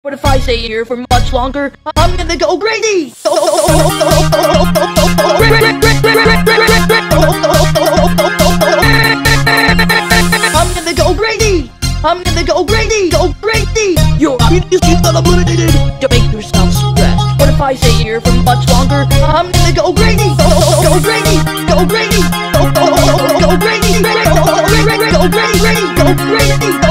But if I stay here for much longer, I'm gonna go crazy! I'm gonna go crazy! I'm gonna go crazy! Go crazy! You're eliminated! Don't make yourself stressed. But if I stay here for much longer, I'm gonna go crazy! Go crazy! Go crazy! Go crazy! Go crazy! Go crazy! Go crazy!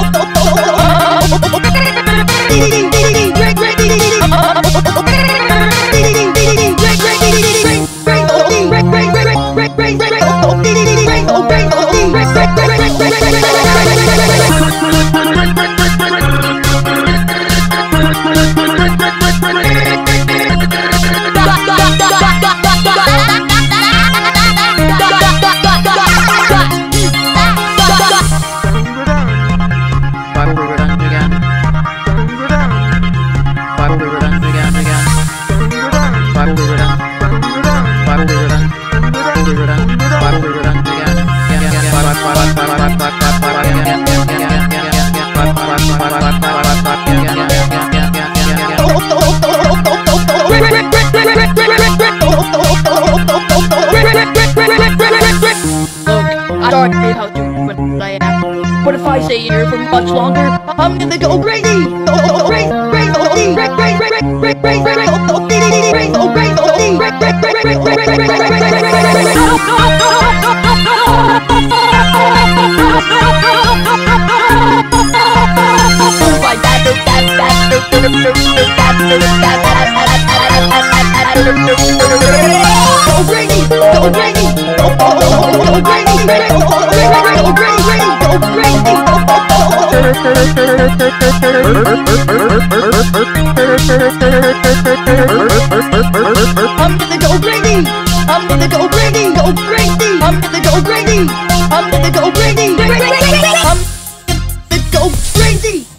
But if I stay here for much longer, I'm gonna go crazy! I'm gonna go crazy! I'm gonna go crazy! Go crazy! I'm gonna go crazy! I'm gonna go crazy! I'm gonna go crazy!